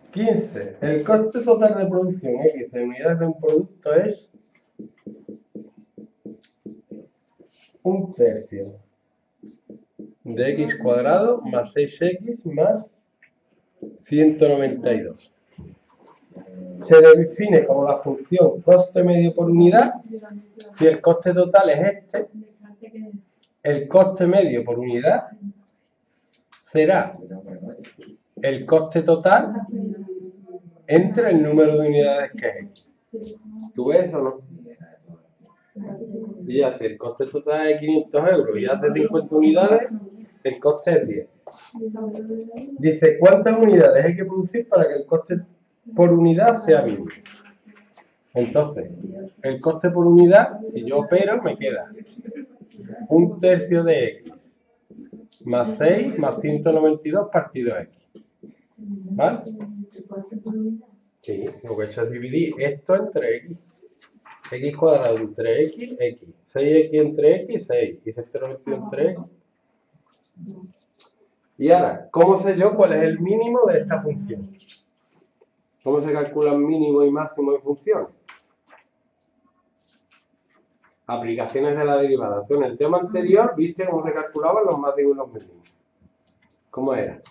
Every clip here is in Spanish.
15. El coste total de producción X de unidades de un producto es un tercio de X cuadrado más 6X más 192. Se define como la función coste medio por unidad. Si el coste total es este, el coste medio por unidad será el coste total entre el número de unidades que es X. ¿Tú ves eso o no? Si hace el coste total de 500 euros y hace 50 unidades, el coste es 10. Dice, ¿cuántas unidades hay que producir para que el coste por unidad sea mínimo? Entonces, el coste por unidad, si yo opero, me queda un tercio de X más 6 más 192 partido X. ¿Vale? Sí, lo que he hecho es dividir esto entre X. X cuadrado entre X, X. 6X entre X, 6. Y 192 entre X. Y ahora, ¿cómo sé yo cuál es el mínimo de esta función? ¿Cómo se calculan mínimo y máximo de funciones? Aplicaciones de la derivada. Tú en el tema anterior viste cómo se calculaban los máximos y los mínimos. ¿Cómo era?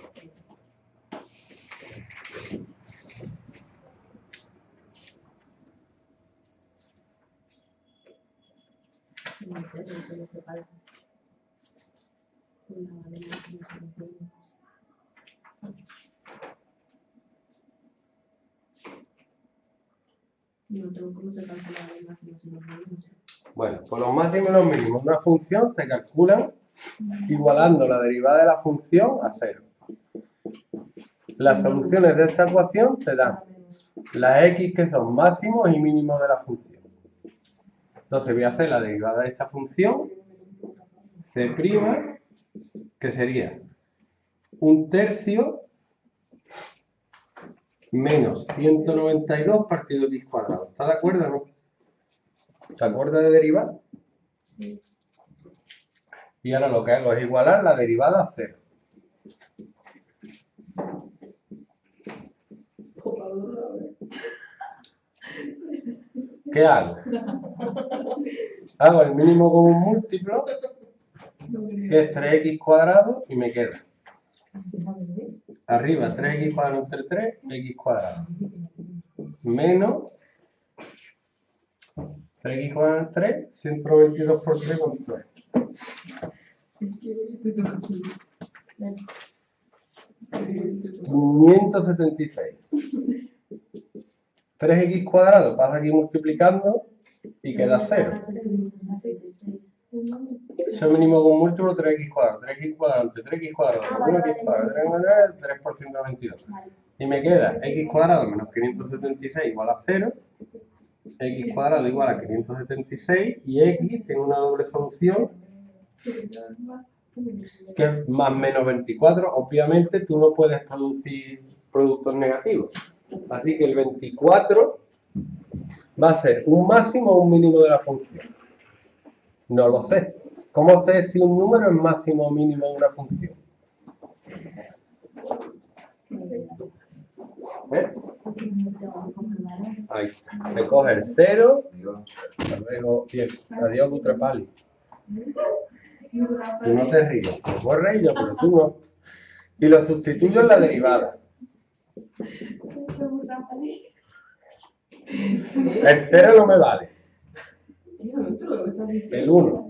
No tengo cómo se calcula los máximos y los mínimos. Bueno, pues los máximos y los mínimos de una función se calculan igualando la derivada de la función a 0. Las soluciones de esta ecuación se dan las X que son máximos y mínimos de la función. Entonces voy a hacer la derivada de esta función, C', que sería un tercio menos 192 partido X cuadrado. ¿Está de acuerdo o no? ¿Se acuerda de derivar? Y ahora lo que hago es igualar la derivada a 0. ¿Qué hago? Hago el mínimo común múltiplo, que es 3x cuadrado, y me queda arriba 3x cuadrado entre 3, x cuadrado, menos 3x cuadrado entre 3, 192 por 3, ¿cuánto es? 576. 3x cuadrado pasa aquí multiplicando y queda 0. Eso es mínimo con múltiplo 3x cuadrado. 3x cuadrado entre 3x cuadrado, 1x cuadrado, 3 por 192. Y me queda x cuadrado menos 576 igual a 0. X cuadrado igual a 576 y x tiene una doble solución que es más menos 24. Obviamente tú no puedes producir productos negativos. Así que el 24 va a ser un máximo o un mínimo de la función. No lo sé. ¿Cómo sé si un número es máximo o mínimo de una función? ¿Eh? Ahí está. Me coge el 0, luego adiós Cutrepali. Tú no te ríes, me puedo reír yo, pero tú no. Y lo sustituyo en la derivada. El 0 no me vale. El 1.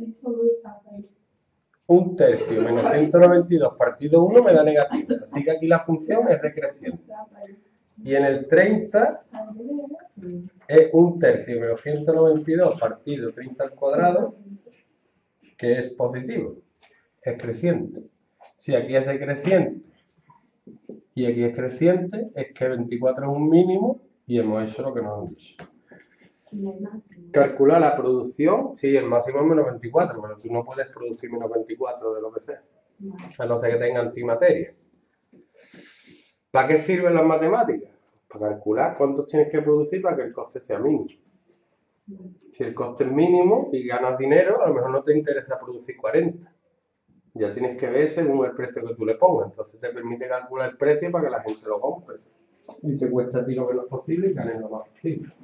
Un tercio menos 192 partido 1 me da negativo. Así que aquí la función es decreciente. Y en el 30 es un tercio menos 192 partido 30 al cuadrado, que es positivo. Es creciente. Si aquí es decreciente y aquí es creciente, es que 24 es un mínimo y hemos hecho lo que nos han dicho. Calcular la producción, sí, el máximo es menos 24, pero tú no puedes producir menos 24 de lo que sea, a no ser que tenga antimateria. ¿Para qué sirven las matemáticas? Para calcular cuántos tienes que producir para que el coste sea mínimo. Si el coste es mínimo y ganas dinero, a lo mejor no te interesa producir 40. Ya tienes que ver según el precio que tú le pongas. Entonces te permite calcular el precio para que la gente lo compre. Y te cuesta a ti lo menos posible y ganes lo más posible.